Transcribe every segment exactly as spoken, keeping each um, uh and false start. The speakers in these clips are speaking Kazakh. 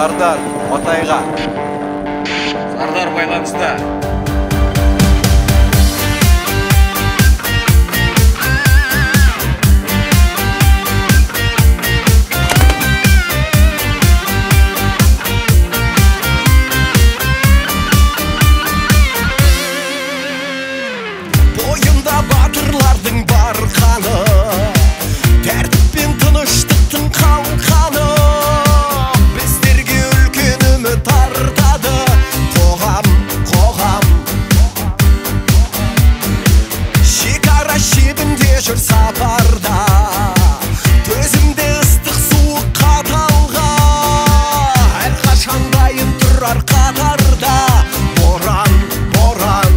Сардар, Матайға. Сардар байланыста. Бойында батырлардың бар қаны, тәртіп пен тыныштықтың қалқаны. Біздерге үлкен үміт артады қоғам, қоғам. Шекара шебінде жүр сапарда, төзімде ыстық суық қаталға. Әрқашан дайын тұрар қатарда, боран, боран.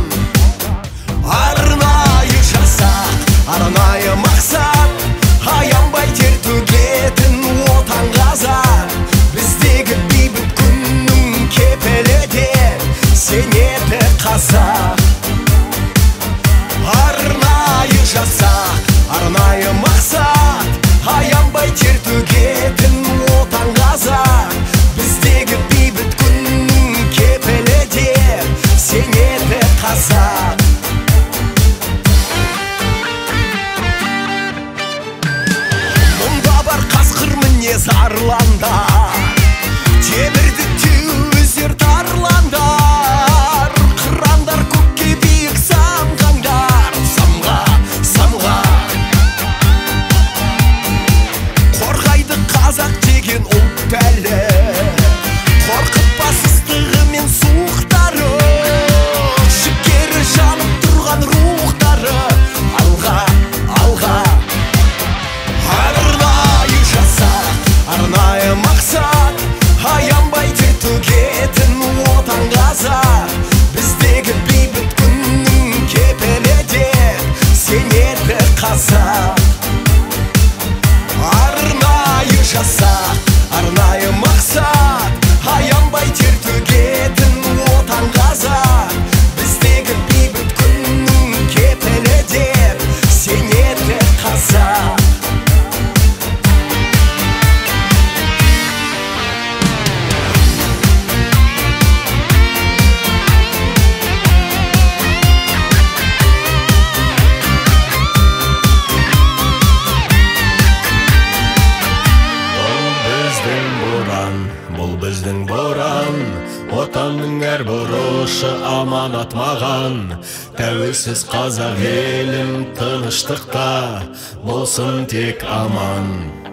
Арнайы жасақ, арнайы мақсат, аянбай тер төгетін отан қазақ. Біздегі бейбіт күннің кепілі де сенеді қазақ. Арнайы жасақ, арнайы мақсат, аянбай тер төгетін отан қазақ. Біздегі бейбіт күннің кепілі де сенеді қазақ. Зарландар, темірді теуіздер тарландар, қырандар көкке биік самғаңдар, самға, самға. Қорғайды қазақ деген ұлт әлі, қорқытпас ыстығы мен суықтары, жігері жанып тұрған рухтары. Алға, алға. Арнайы мақсат, аянбай тер төгетін отан қазақ. Біздегі бейбіт күннің кепілі де сенеді қазақ. Арнайы жасақ, арнайы мақсат, аянбай тер төгетін отан қазақ. Біздегі бейбіт күннің кепілі де сенеді қазақ. Бұл біздің боран, отанның әр бұрышы аманат маған. Тәуелсіз қазақ елім тыныштықта болсын тек аман.